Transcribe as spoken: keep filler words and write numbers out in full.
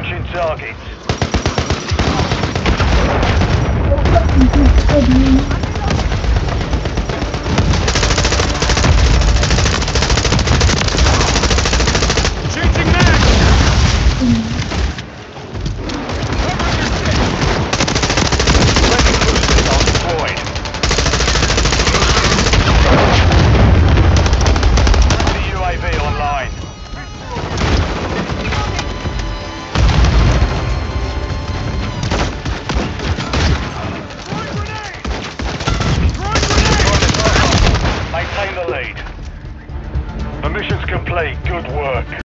Approaching target. Changing mag! Friendly boosters are deployed. The U A V online. Maintain the lead. The mission's complete. Good work.